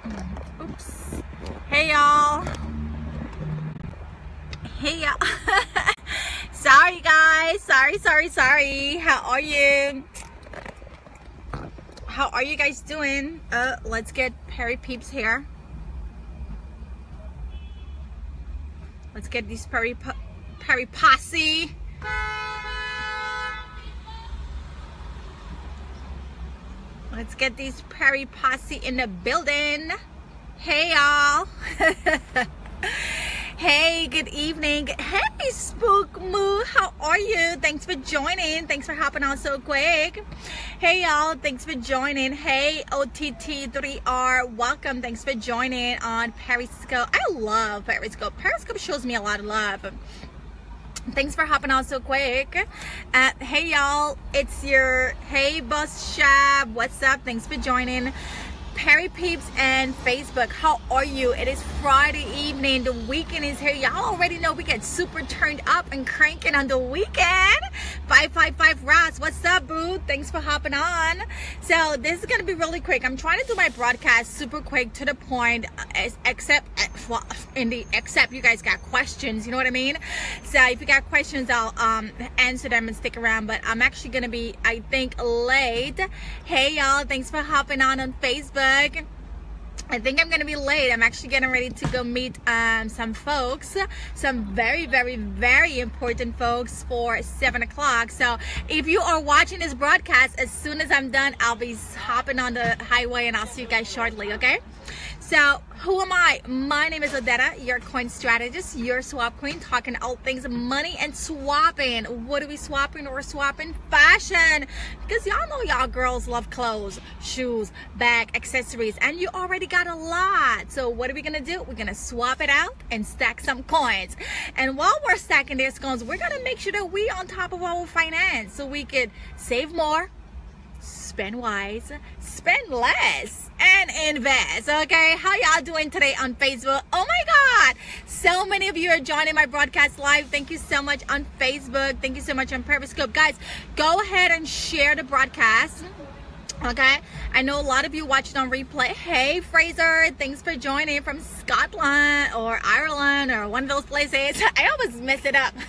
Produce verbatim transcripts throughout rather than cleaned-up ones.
Oops. Hey y'all. Hey y'all. Sorry guys. Sorry, sorry, sorry. How are you? How are you guys doing? Uh, let's get Perry Peeps here. Let's get these Perry Perry Posse. Let's get these Perry Posse in the building. Hey y'all. Hey, good evening. Hey, Spook Moo, how are you? Thanks for joining. Thanks for hopping on so quick. Hey y'all, thanks for joining. Hey, O T T three R, welcome. Thanks for joining on Periscope. I love Periscope. Periscope shows me a lot of love. Thanks for hopping on so quick. Uh, hey y'all, it's your Hey Boss Shab. What's up? Thanks for joining. Perry Peeps and Facebook, how are you? It is Friday evening. The weekend is here. Y'all already know we get super turned up and cranking on the weekend. five five five Ross, what's up, boo? Thanks for hopping on. So this is gonna be really quick. I'm trying to do my broadcast super quick, to the point, except well, in the except you guys got questions, you know what I mean? So if you got questions, I'll um answer them and stick around. But I'm actually gonna be, I think, late. Hey y'all, thanks for hopping on on Facebook. I think I'm gonna be late. I'm actually getting ready to go meet um, some folks, some very, very, very important folks for seven o'clock. So if you are watching this broadcast, as soon as I'm done, I'll be hopping on the highway and I'll see you guys shortly, okay? So who am I? My name is Odetta, your coin strategist, your swap queen, talking all things money and swapping. What are we swapping? We're swapping fashion, because y'all know y'all girls love clothes, shoes, bag, accessories, and you already got a lot. So what are we gonna do? We're gonna swap it out and stack some coins. And while we're stacking these coins, we're gonna make sure that we on top of our finance, so we could save more, spend wise, spend less, and invest. Okay, how y'all doing today on Facebook? Oh my god, so many of you are joining my broadcast live. Thank you so much on Facebook. Thank you so much on Periscope. Guys, go ahead and share the broadcast. Okay, I know a lot of you watching on replay. Hey Fraser, thanks for joining from Scotland or Ireland or one of those places. I always mess it up.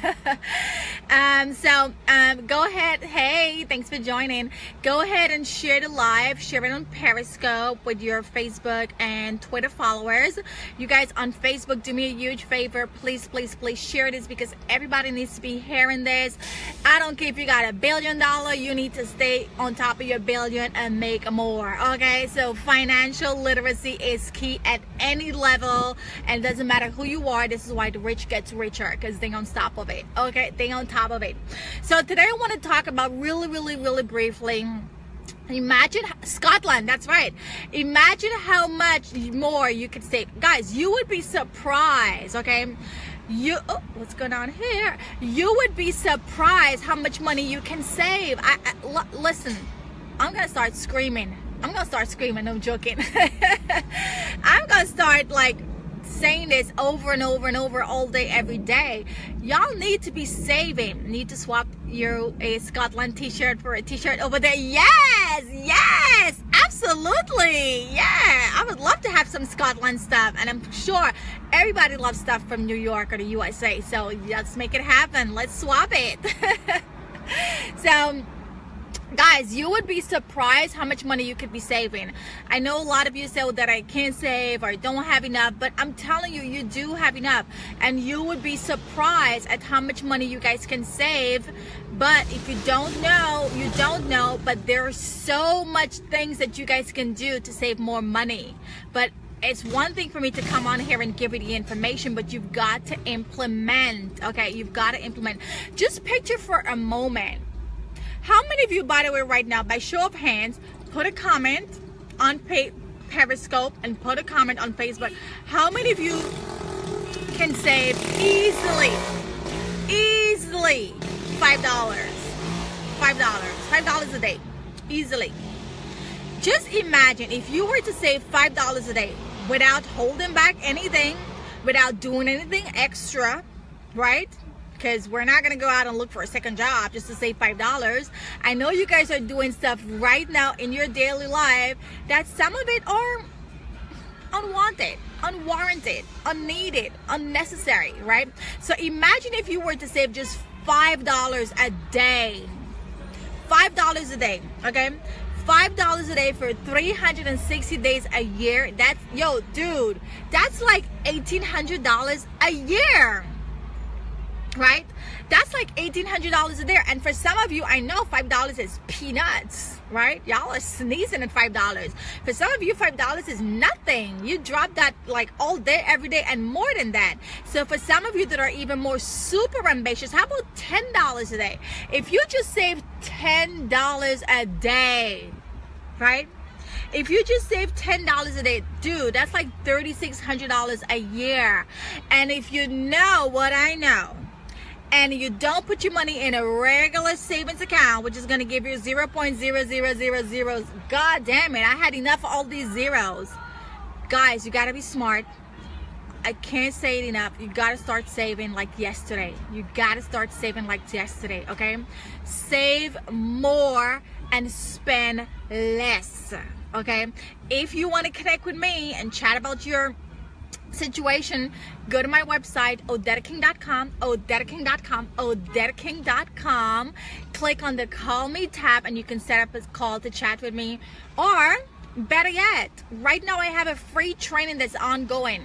um, so um, go ahead. Hey, thanks for joining. Go ahead and share the live. Share it on Periscope with your Facebook and Twitter followers. You guys on Facebook, do me a huge favor. Please, please, please share this, because everybody needs to be hearing this. I don't care if you got a billion dollar. You need to stay on top of your billion and make more. Okay, so financial literacy is key at any level, and it doesn't matter who you are. This is why the rich gets richer, because they're on top of it. Okay, they're on top of it. So today I want to talk about really, really, really briefly. Imagine Scotland, that's right. Imagine how much more you could save. Guys, you would be surprised, okay? You, oh, what's going on here? You would be surprised how much money you can save. I, I, listen, I'm gonna start screaming. I'm gonna start screaming, no joking. I'm gonna start like saying this over and over and over all day, every day. Y'all need to be saving. Need to swap your a Scotland t-shirt for a t-shirt over there. Yes, yes, absolutely. Yeah, I would love to have some Scotland stuff, and I'm sure everybody loves stuff from New York or the U S A. So let's make it happen. Let's swap it. So guys, you would be surprised how much money you could be saving. I know a lot of you say, well, that I can't save or I don't have enough, but I'm telling you, you do have enough, and you would be surprised at how much money you guys can save. But if you don't know, you don't know, but there's so much things that you guys can do to save more money. But it's one thing for me to come on here and give you the information, but you've got to implement. Okay, you've got to implement. Just picture for a moment. How many of you, by the way, right now, by show of hands, put a comment on Periscope and put a comment on Facebook. How many of you can save easily, easily five dollars? five dollars. five dollars a day. Easily. Just imagine if you were to save five dollars a day without holding back anything, without doing anything extra, right? Because we're not going to go out and look for a second job just to save five dollars. I know you guys are doing stuff right now in your daily life that some of it are unwanted, unwarranted, unneeded, unnecessary, right? So imagine if you were to save just five dollars a day. five dollars a day, okay? five dollars a day for three hundred sixty days a year. That's, yo, dude, that's like eighteen hundred dollars a year, right? That's like eighteen hundred dollars a year. And for some of you, I know five dollars is peanuts, right? Y'all are sneezing at five dollars. For some of you, five dollars is nothing. You drop that like all day, every day, and more than that. So for some of you that are even more super ambitious, how about ten dollars a day? If you just save ten dollars a day, right? If you just save ten dollars a day, dude, that's like three thousand six hundred dollars a year. And if you know what I know, and you don't put your money in a regular savings account, which is going to give you zero point zero zero zero zero, god damn it, I had enough of all these zeros. Guys, you got to be smart. I can't say it enough. You got to start saving like yesterday. You got to start saving like yesterday, okay? Save more and spend less, okay? If you want to connect with me and chat about your situation, go to my website, odetta king dot com, odetta king dot com, odetta king dot com. Click on the Call Me tab and you can set up a call to chat with me. Or, better yet, right now I have a free training that's ongoing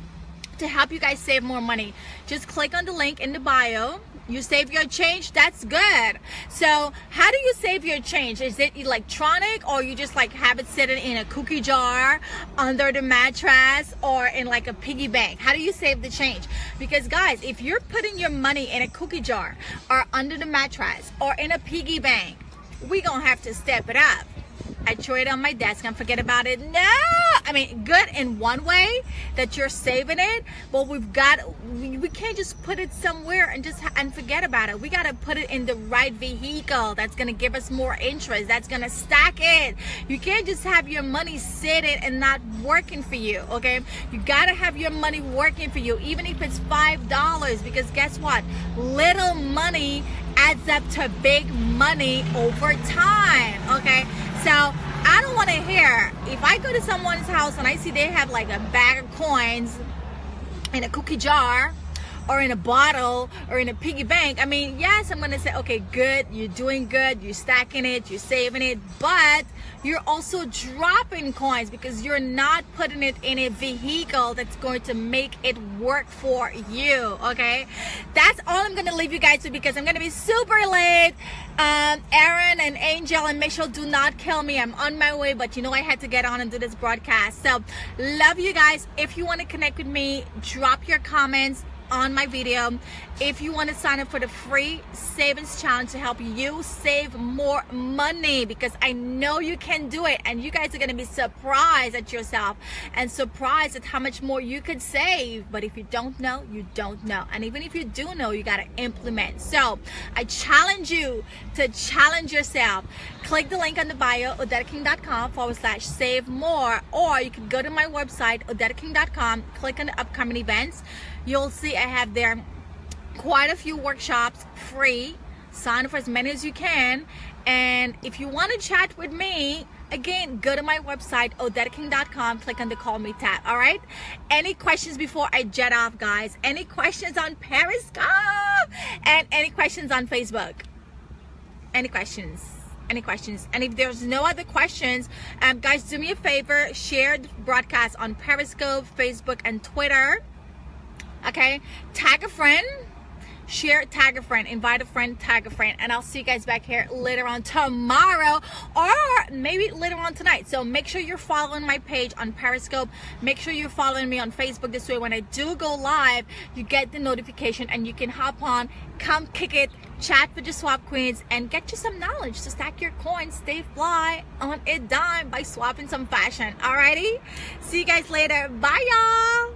to help you guys save more money. Just click on the link in the bio. You save your change, that's good. So how do you save your change? Is it electronic, or you just like have it sitting in a cookie jar under the mattress or in like a piggy bank? How do you save the change? Because guys, if you're putting your money in a cookie jar or under the mattress or in a piggy bank, we gonna have to step it up. I throw it on my desk and forget about it. No, I mean, good in one way that you're saving it, but we've got, we, we can't just put it somewhere and just and forget about it. We got to put it in the right vehicle that's going to give us more interest, that's going to stack it. You can't just have your money sitting and not working for you, okay? You got to have your money working for you, even if it's five dollars, because guess what? Little money adds up to big money over time, okay? So I don't want to hear, if I go to someone's house and I see they have like a bag of coins in a cookie jar or in a bottle or in a piggy bank, I mean, yes, I'm going to say, okay, good, you're doing good, you're stacking it, you're saving it, but you're also dropping coins because you're not putting it in a vehicle that's going to make it work for you, okay? That's all I'm going to leave you guys with, because I'm going to be super late. Um, Aaron and Angel and Michelle, do not kill me. I'm on my way, but you know I had to get on and do this broadcast. So, love you guys. If you want to connect with me, drop your comments on my video. If you want to sign up for the free savings challenge to help you save more money, because I know you can do it, and you guys are going to be surprised at yourself and surprised at how much more you could save. But if you don't know, you don't know, and even if you do know, you got to implement. So I challenge you to challenge yourself. Click the link on the bio, odetta king dot com forward slash save more, or you can go to my website, odetta king dot com, click on the upcoming events. You'll see I have there quite a few workshops free. Sign up for as many as you can. And if you want to chat with me, again, go to my website, odetta king dot com, click on the Call Me tab, all right? Any questions before I jet off, guys? Any questions on Periscope? And any questions on Facebook? Any questions? Any questions? And if there's no other questions, um, guys, do me a favor, share the broadcast on Periscope, Facebook, and Twitter. Okay, tag a friend, share, tag a friend, invite a friend, tag a friend, and I'll see you guys back here later on tomorrow, or maybe later on tonight. So make sure you're following my page on Periscope. Make sure you're following me on Facebook. This way, when I do go live, you get the notification and you can hop on, come kick it, chat with your swap queens, and get you some knowledge to stack your coins, stay fly on a dime by swapping some fashion. Alrighty, see you guys later. Bye, y'all.